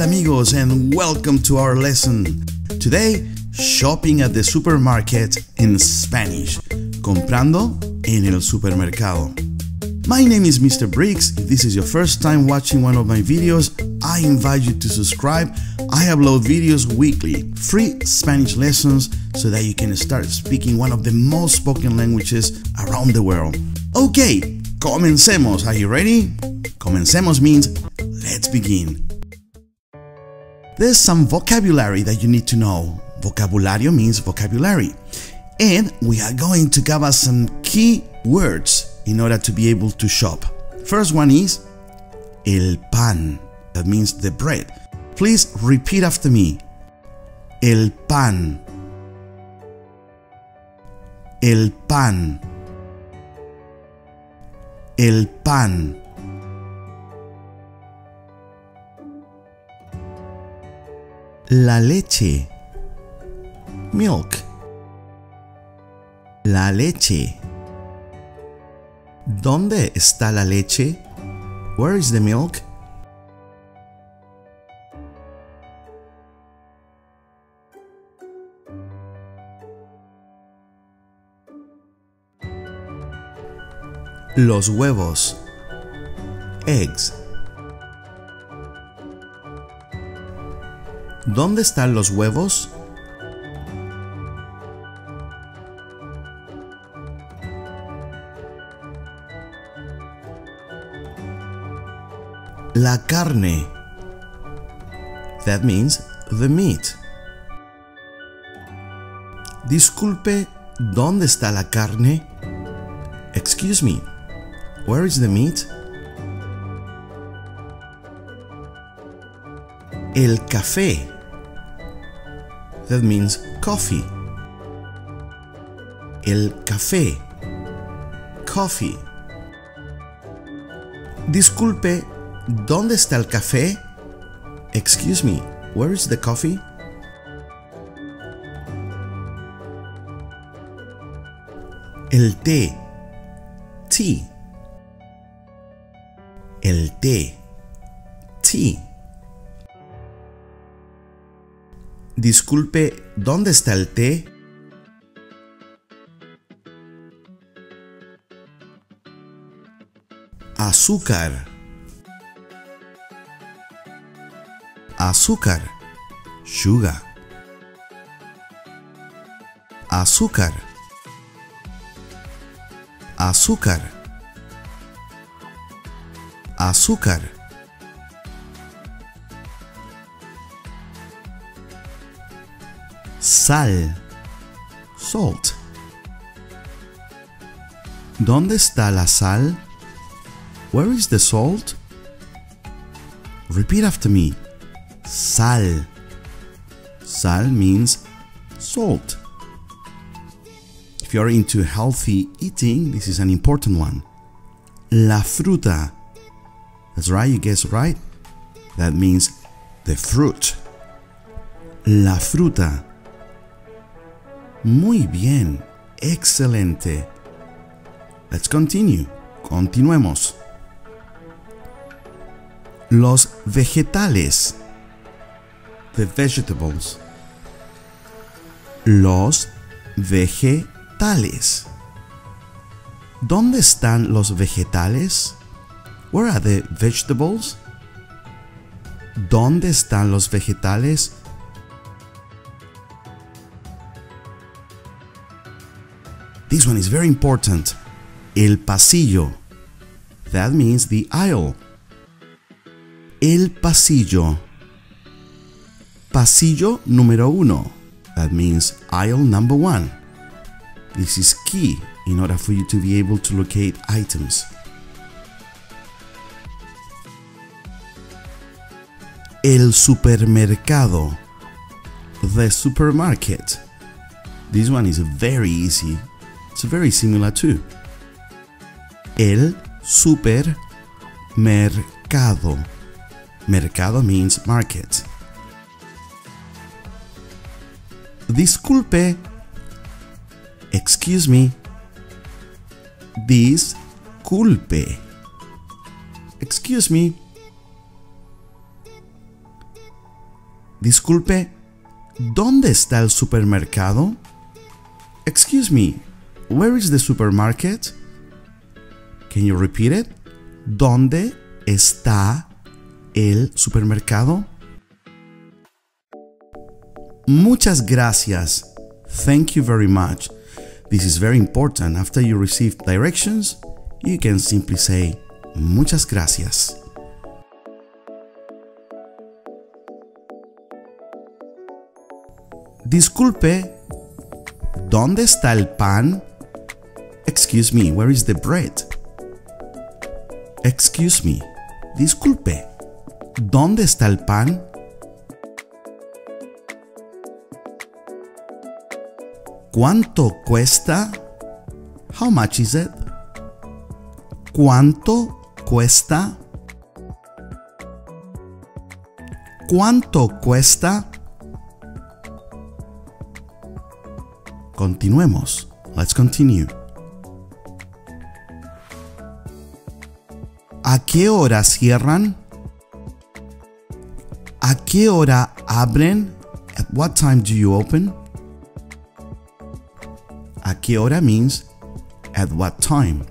Hola amigos and welcome to our lesson. Today, shopping at the supermarket in Spanish. Comprando en el supermercado. My name is Mr. Briggs. If this is your first time watching one of my videos, I invite you to subscribe. I upload videos weekly, free Spanish lessons so that you can start speaking one of the most spoken languages around the world. Okay, comencemos. Are you ready? Comencemos means let's begin. There's some vocabulary that you need to know. Vocabulario means vocabulary. And we are going to cover some key words in order to be able to shop. First one is el pan. That means the bread. Please repeat after me. El pan. El pan. El pan. La leche. Milk. La leche. ¿Dónde está la leche? Where is the milk? Los huevos. Eggs. ¿Dónde están los huevos? La carne. That means the meat. Disculpe, ¿dónde está la carne? Excuse me, where is the meat? El café. That means coffee. El café. Coffee. Disculpe, ¿dónde está el café? Excuse me, where is the coffee? El té. Tea. El té. Tea. Disculpe, ¿dónde está el té? Azúcar. Azúcar. Sugar. Azúcar. Azúcar. Azúcar. Sal. Salt. ¿Dónde está la sal? Where is the salt? Repeat after me. Sal. Sal means salt. If you're into healthy eating, this is an important one. La fruta. That's right, you guessed right. That means the fruit. La fruta. Muy bien. Excelente. Let's continue. Continuemos. Los vegetales. The vegetables. Los vegetales. ¿Dónde están los vegetales? Where are the vegetables? ¿Dónde están los vegetales? This one is very important. El pasillo. That means the aisle. El pasillo. Pasillo número 1. That means aisle number 1. This is key in order for you to be able to locate items. El supermercado. The supermarket. This one is very easy. It's very similar too. El supermercado. Mercado means market. Disculpe. Excuse me. Disculpe. Excuse me. Disculpe, ¿dónde está el supermercado? Excuse me, where is the supermarket? Can you repeat it? ¿Dónde está el supermercado? Muchas gracias. Thank you very much. This is very important. After you receive directions, you can simply say muchas gracias. Disculpe, ¿dónde está el pan? Excuse me, where is the bread? Excuse me, disculpe, ¿dónde está el pan? ¿Cuánto cuesta? How much is it? ¿Cuánto cuesta? ¿Cuánto cuesta? Continuemos. Let's continue. ¿A qué hora cierran? ¿A qué hora abren? At what time do you open? ¿A qué hora means at what time?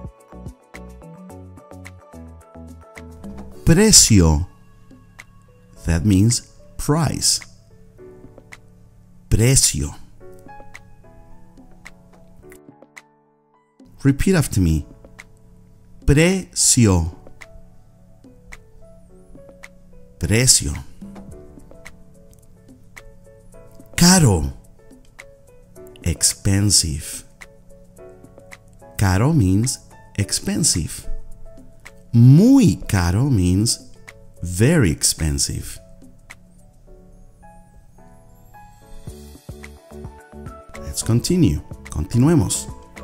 Precio. That means price. Precio. Repeat after me. Precio. Precio. Caro. Expensive. Caro means expensive. Muy caro means very expensive. Let's continue. Continuemos.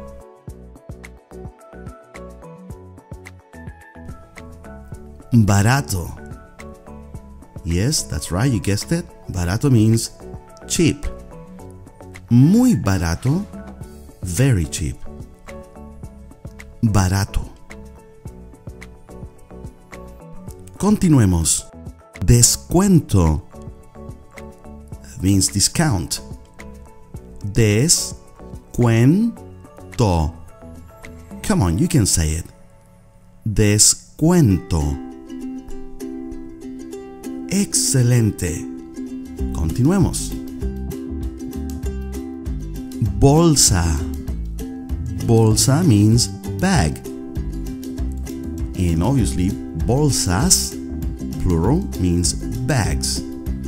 Barato. Yes, that's right, you guessed it. Barato means cheap. Muy barato, very cheap. Barato. Continuemos. Descuento. That means discount. Descuento. Come on, you can say it. Descuento. Excelente. Continuemos. Bolsa. Bolsa means bag. And obviously, bolsas, plural, means bags.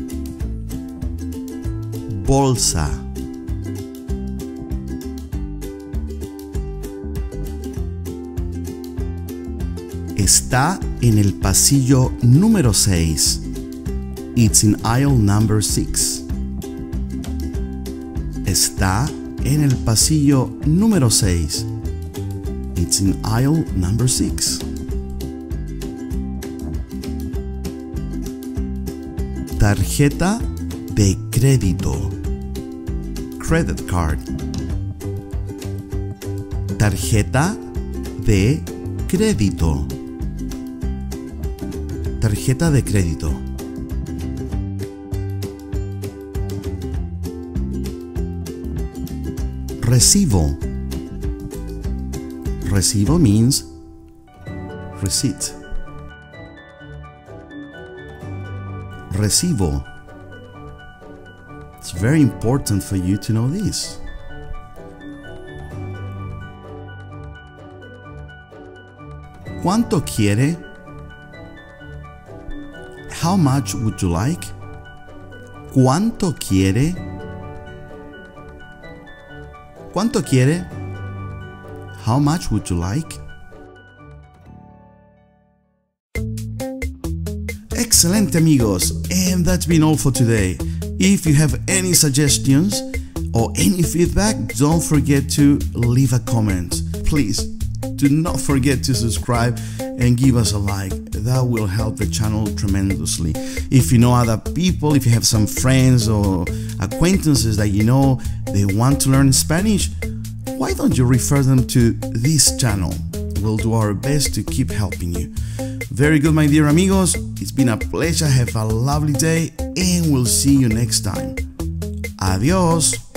Bolsa. Está en el pasillo número 6. It's in aisle number 6. Está en el pasillo número 6. It's in aisle number 6. Tarjeta de crédito. Credit card. Tarjeta de crédito. Tarjeta de crédito. Recibo. Recibo means receipt. Recibo. It's very important for you to know this. ¿Cuánto quiere? How much would you like? ¿Cuánto quiere? ¿Cuánto quiere? How much would you like? Excelente, amigos, and that's been all for today. If you have any suggestions or any feedback, don't forget to leave a comment. Please do not forget to subscribe and give us a like. That will help the channel tremendously. If you know other people, if you have some friends or acquaintances that you know they want to learn Spanish, why don't you refer them to this channel? We'll do our best to keep helping you. Very good, my dear amigos. It's been a pleasure. Have a lovely day and we'll see you next time. Adios.